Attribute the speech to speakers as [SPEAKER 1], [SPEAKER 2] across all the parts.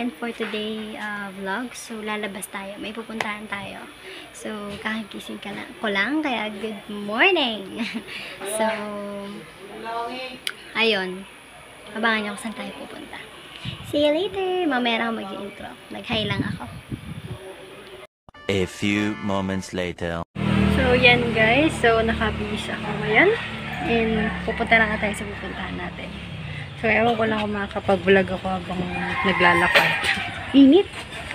[SPEAKER 1] and for today vlog, so lalabas tayo. May pupuntahan tayo. So, kakagising ko lang, kaya good morning! So, ayun. Abangan niyo kung saan tayo pupunta. See you later! Mamaya na ako mag-i-intro. Nag-hi lang ako.
[SPEAKER 2] A few moments later.
[SPEAKER 1] So, yan guys. So, nakabihis ako ngayon. And, pupunta na tayo sa pupuntahan natin. So, ewan ko lang kung makakapag-vlog ako habang naglalakad. Init!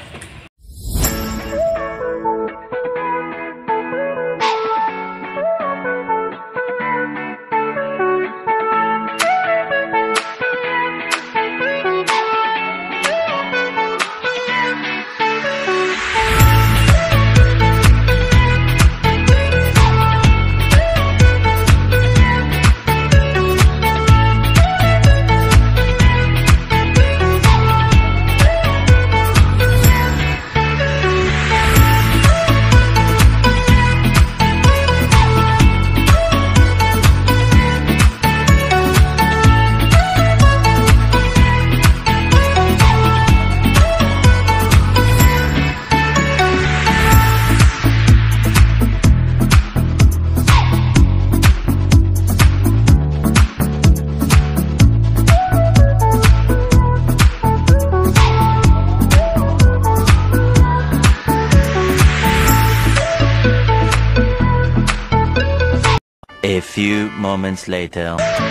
[SPEAKER 2] A few moments later.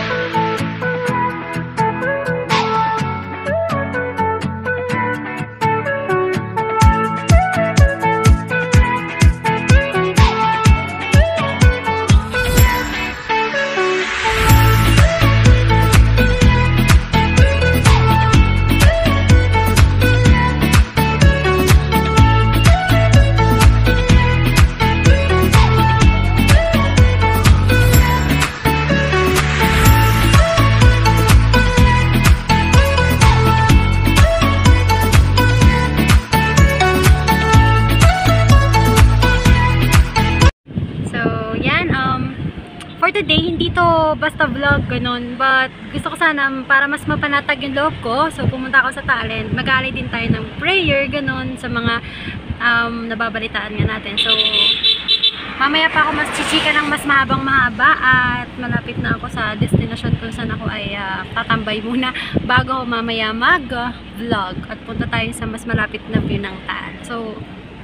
[SPEAKER 1] For today, hindi to basta vlog, ganun. But, gusto ko sana, para mas mapanatag yung loob ko, so pumunta ako sa talent. Mag-aalay din tayo ng prayer, ganun, sa mga nababalitaan nga natin. So, mamaya pa ako mas chichika ng mas mahabang mahaba at malapit na ako sa destination kung saan ako ay tatambay muna bago ako mamaya mag-vlog at punta tayo sa mas malapit na view ng Taal. So,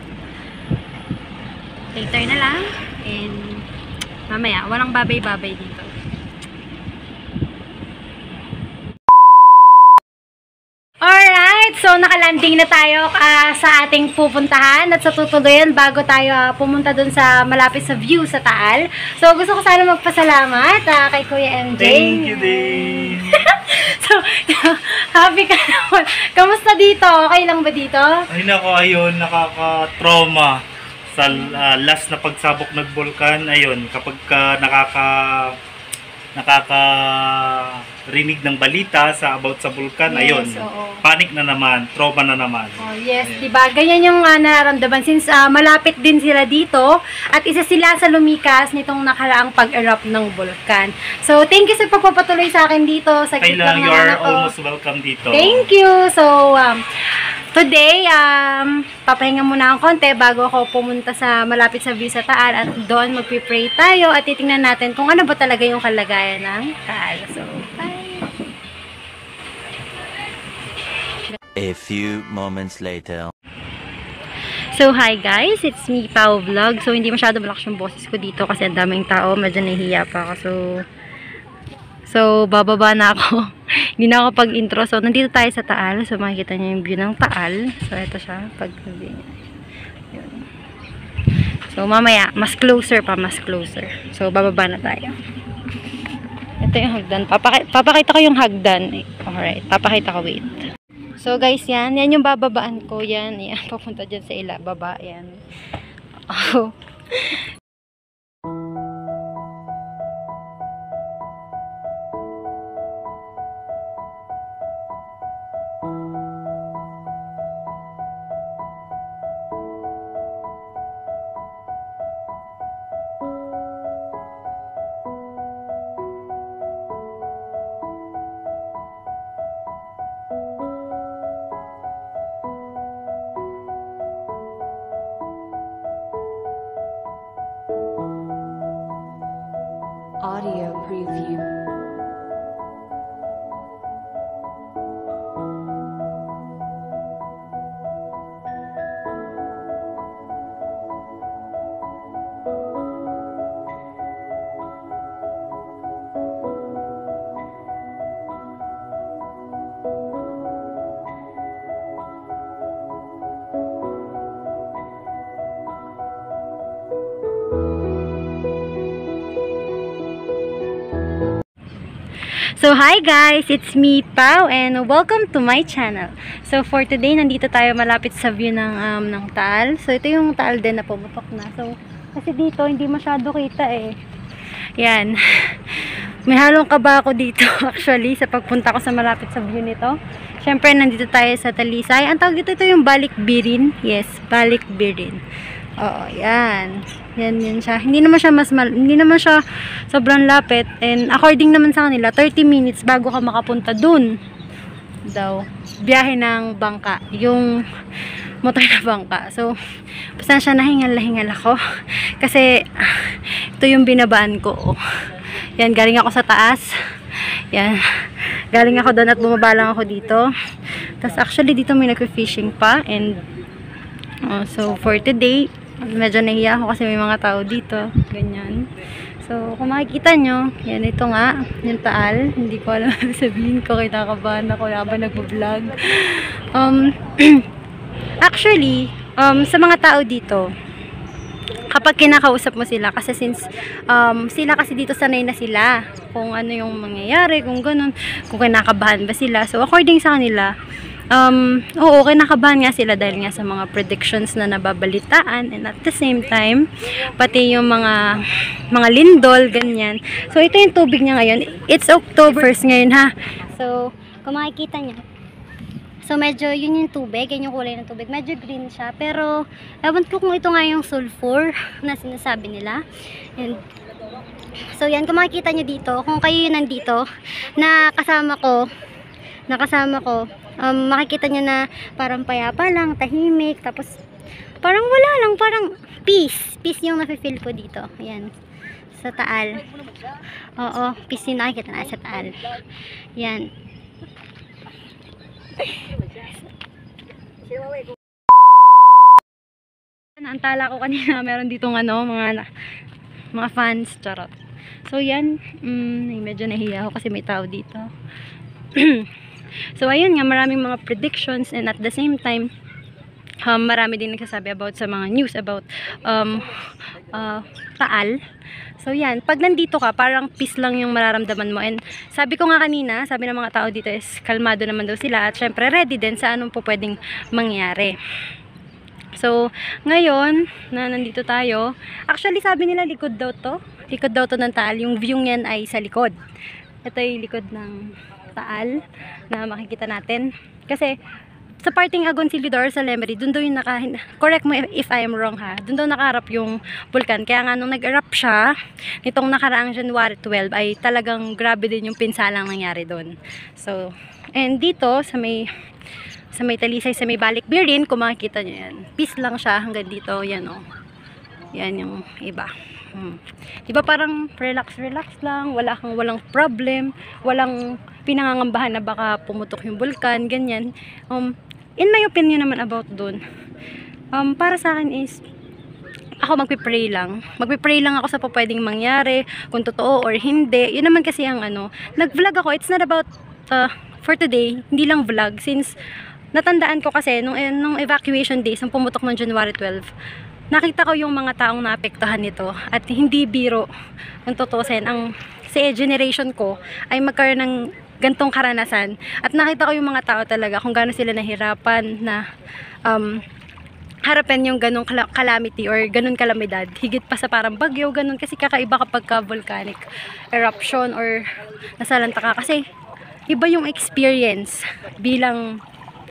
[SPEAKER 1] later na lang and mamaya, walang babay-babay dito. Alright, so nakalanding na tayo sa ating pupuntahan at sa tutuloyan bago tayo pumunta dun sa malapit sa view sa Taal. So gusto ko sana magpasalamat kay Kuya MJ.
[SPEAKER 3] Thank you din!
[SPEAKER 1] So, happy ka naman. Kamusta dito? Okay lang ba dito?
[SPEAKER 3] Ay nako, ayun, nakaka-trauma sa last na pagsabok ng bulkan. Ayun, kapag nakakarinig ng balita about sa bulkan,
[SPEAKER 1] Yes,
[SPEAKER 3] ayun,
[SPEAKER 1] oo.
[SPEAKER 3] panic na naman, trauma na naman.
[SPEAKER 1] Oh, yes, diba? Ganyan yung nararamdaman since malapit din sila dito at isa sila sa lumikas nitong nakaraang pag-erupt ng bulkan. So, thank you sa pagpapatuloy sa akin dito. Sa
[SPEAKER 3] Kailan, you are almost welcome dito.
[SPEAKER 1] Thank you! So, today, papahinga muna ang konti bago ako pumunta sa malapit sa view sa Taal at doon magpipray tayo at titingnan natin kung ano ba talaga yung kalagayan ng Taal. So, bye!
[SPEAKER 2] A few moments later.
[SPEAKER 1] So, hi guys! It's me, Pao Vlog. So, hindi masyado malakas yung boses ko dito kasi ang daming tao. Medyo nahihiya pa ako. So, bababa na ako. Hindi na ako pag-intro. So, nandito tayo sa Taal. So, makikita niyo yung view ng Taal. So, ito siya. So, mamaya, mas closer pa. Mas closer. So, bababa na tayo. Ito yung hagdan. Papakita ko yung hagdan. Alright. Papakita ko. Wait. So, guys, yan. Yan yung bababaan ko. Yan. Yan. Papunta dyan sa ila. Baba. Yan. Oh.
[SPEAKER 4] Audio preview.
[SPEAKER 1] So hi guys, it's me Pao and welcome to my channel. So for today, nandito tayo malapit sa view ng Taal. So ito yung Taal din na pumutok na. So kasi dito hindi masyado kita eh. Yan. May halong kaba ako dito actually sa pagpunta ko sa malapit sa view nito. Syempre nandito tayo sa Talisay. Ang tawag dito, ito yung Balikbirin. Yes, Balikbirin. Oo, yan. Yan siya. Hindi naman siya sobrang lapit, and according naman sa kanila 30 minutes bago ka makapunta dun daw. Biyahe ng bangka, yung motor na bangka. So, pasensya na, hingal ako kasi ito yung binabaan ko. Yan, galing ako sa taas. Yan. Galing ako doon at bumaba lang ako dito. Tapos actually dito may nag-fishing pa, and so for today medyo nahiya ako kasi may mga tao dito. Ganyan. So, kung makikita nyo, yan, ito nga, yung Taal. Hindi ko alam sabihin ko, kinakabahan ako habang nagbo-vlog. Actually, sa mga tao dito, kapag kinakausap mo sila, kasi since sila kasi dito sanay na sila kung ano yung mangyayari, kung ganun, kung kinakabahan ba sila. So, according sa kanila, oo, kinakabahan nga sila dahil nga sa mga predictions na nababalitaan, and at the same time pati yung mga lindol, ganyan. So ito yung tubig niya ngayon. It's October 1st ngayon ha. So kung makikita niyo, so medyo yun yung tubig, yun yung kulay ng tubig, medyo green siya, pero ewan ko kung ito nga yung sulfur na sinasabi nila. And so yan, kung makikita niyo dito, kung kayo yun nandito na kasama ko, makikita nyo na parang payapa lang, tahimik, tapos parang wala lang, parang peace yung nafe-feel ko dito. Ayan, sa Taal. Oo, peace yung nakikita na sa Taal. Yan. Naantala ko kanina, meron ditong mga fans, charot. So yan, medyo nahiya ako kasi may tao dito. So ayun nga, maraming mga predictions, and at the same time marami din nagsasabi about sa mga news about Taal. So yan, pag nandito ka, parang peace lang yung mararamdaman mo, and sabi ko nga kanina, sabi ng mga tao dito is kalmado naman daw sila, at syempre ready din sa anong po pwedeng mangyari. So ngayon na nandito tayo, actually sabi nila likod daw to ng Taal. Yung view niyan ay sa likod. Ito yung likod ng Taal na makikita natin. Kasi sa parting Agoncillo sa Lemery, dun daw yung correct mo if I am wrong ha, dun daw nakaharap yung vulkan. Kaya nga nung nag-erupt siya nitong nakaraang January 12 ay talagang grabe din yung pinsalang nangyari dun. So, and dito sa may Talisay, sa may Balikbirin, kung makikita nyo yan, peace lang siya hanggang dito. Yan o, yan yung iba. Diba parang relax lang, walang problem, walang pinangangambahan na baka pumutok yung vulkan, ganyan. In my opinion naman about dun, para sa akin is, ako magpipray lang ako sa pwedeng mangyari, kung totoo or hindi. Yun naman kasi ang nag-vlog ako, it's not about for today, hindi lang vlog, since natandaan ko kasi nung evacuation days, nung pumutok ng January 12, nakita ko yung mga taong naapektuhan nito, at hindi biro kung tutusin. Sa generation ko ay magkaroon ng gantong karanasan, at nakita ko yung mga tao talaga kung gaano sila nahirapan na harapin yung ganong calamity or ganong kalamidad, higit pa sa parang bagyo, ganon. Kasi kakaiba kapag volcanic eruption or nasalanta ka, kasi iba yung experience bilang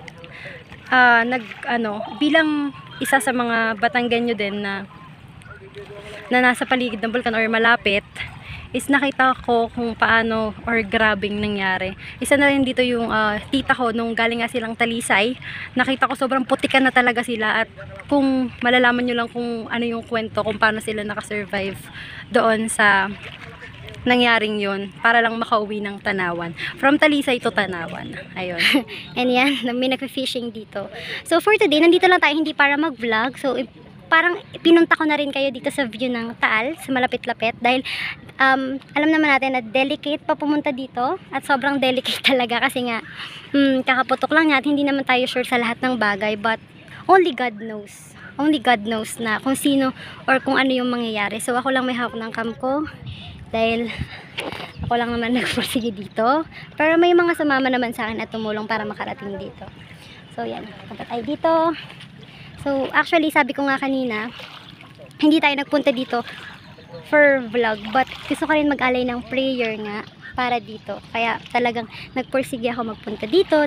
[SPEAKER 1] bilang isa sa mga Batanggenyo din na nasa paligid ng bulkan or malapit, is nakita ko kung paano or grabing nangyari. Isa na rin dito yung tita ko, nung galing nga silang Talisay, nakita ko sobrang putikan na talaga sila, at kung malalaman nyo lang kung ano yung kwento, kung paano sila nakasurvive doon sa nangyaring yun para lang makauwi ng Tanawan. From Talisay to Tanawan. Ayun.
[SPEAKER 4] And yan, may nagpa-fishing dito. So for today, nandito lang tayo hindi para mag-vlog. So parang pinunta ko na rin kayo dito sa view ng Taal, sa malapit-lapit. Dahil alam naman natin na delicate pa pumunta dito. At sobrang delicate talaga kasi nga kakaputok lang nga at hindi naman tayo sure sa lahat ng bagay. But only God knows. Only God knows na kung sino or kung ano yung mangyayari. So ako lang may hawak ng cam ko. Dahil ako lang naman nagpursige dito. Pero may mga sumama naman sa akin at tumulong para makarating dito. So yan, punta tayo dito. So actually sabi ko nga kanina, hindi tayo nagpunta dito for vlog. But gusto ko rin mag-alay ng prayer nga para dito. Kaya talagang nagpursige ako magpunta dito.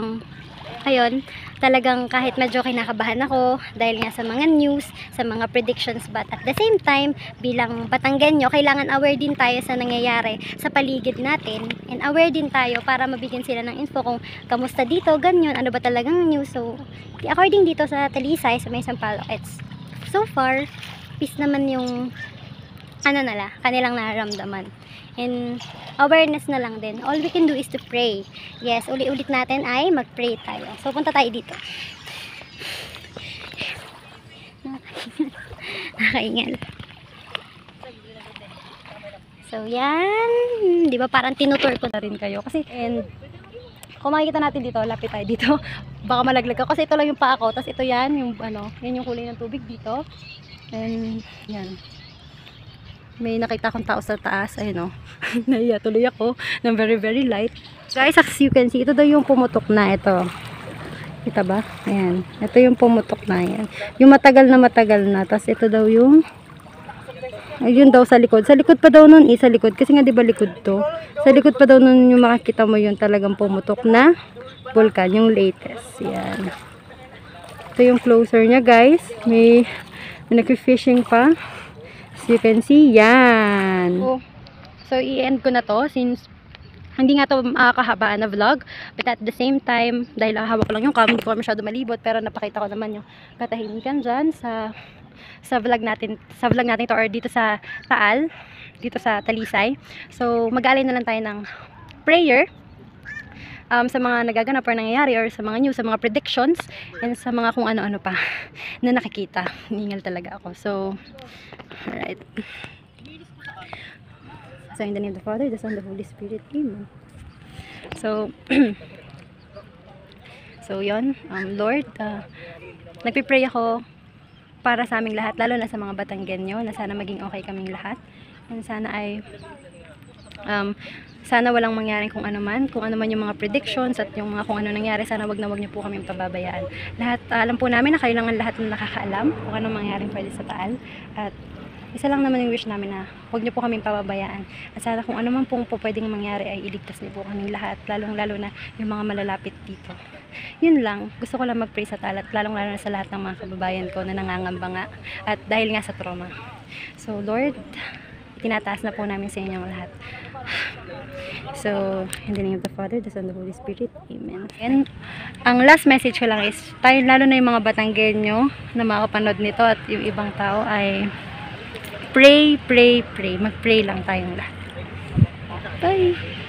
[SPEAKER 4] Talagang kahit medyo kinakabahan ako dahil nga sa mga news, sa mga predictions, but at the same time, bilang Batanggenyo, kailangan aware din tayo sa nangyayari sa paligid natin and aware din tayo para mabigyan sila ng info kung kamusta dito, ganyan, ano ba talagang news. So, according dito sa Talisay, sa may Sampaloc, it's so far, peace naman yung kanilang nararamdaman. And awareness na lang din. All we can do is to pray. Yes, ulit-ulit natin ay mag-pray tayo. So, punta tayo dito. Nakaingal. So, yan. Di ba parang tinutur ko
[SPEAKER 1] Na rin kayo. Kasi, and kung makikita natin dito, lapit tayo dito. Baka malaglag ako. Kasi ito lang yung paa ko. Tapos ito yan, yan yung kulay ng tubig dito. And, yan. May nakita akong tao sa taas, ayun o. Naiya tuloy ako ng very very light. Guys, as you can see, ito daw yung pumutok na ito. Kita ba? Ayan. Ito yung pumutok na yan. Yung matagal na. Tapos ito daw yung ayun daw sa likod. Sa likod pa daw nun sa likod. Kasi nga diba likod to. Sa likod pa daw nun yung makikita mo yun talagang pumutok na vulkan. Yung latest. Yan. Ito yung closer niya guys. May nag-fishing pa. As you can see, yan. So, i-end ko na to since hindi nga to kahabaan na vlog. But at the same time, dahil hawak ko lang yung cam, hindi ko masyado malibot. Pero napakita ko naman yung katahimikan dyan sa vlog natin to or dito sa Taal, dito sa Talisay. So, mag-alay na lang tayo ng prayer sa mga nagaganap or nangyayari or sa mga news, sa mga predictions and sa mga kung ano-ano pa na nakikita. Ningal talaga ako. So, alright. So, in the name of the Father, the Son, the Holy Spirit. Amen. So, yun. Lord, nagpipray ako para sa aming lahat, lalo na sa mga Batanggenyo, na sana maging okay kaming lahat. And sana ay sana walang mangyaring kung ano man yung mga predictions at yung mga kung ano nangyari, sana wag niyo po kami pababayaan. Lahat, alam po namin na kayo lang ang lahat na nakakaalam kung ano mangyaring pwede sa Taal. At isa lang naman yung wish namin na wag niyo po kami pababayaan. At sana kung ano man pong pwedeng mangyari ay iligtas niyo po kaming lahat, lalong-lalo na yung mga malalapit dito. Yun lang, gusto ko lang mag-pray sa Taal at lalong-lalo na sa lahat ng mga kababayan ko na nangangamba nga at dahil nga sa trauma. So Lord, tinataas na po namin sa inyong lahat. So, in the name of the Father, the Son, the Holy Spirit. Amen. And ang last message ko lang is, tayo, lalo na yung mga Batanggenyo na makapanood nito at yung ibang tao ay pray. Mag-pray lang tayong lahat. Bye!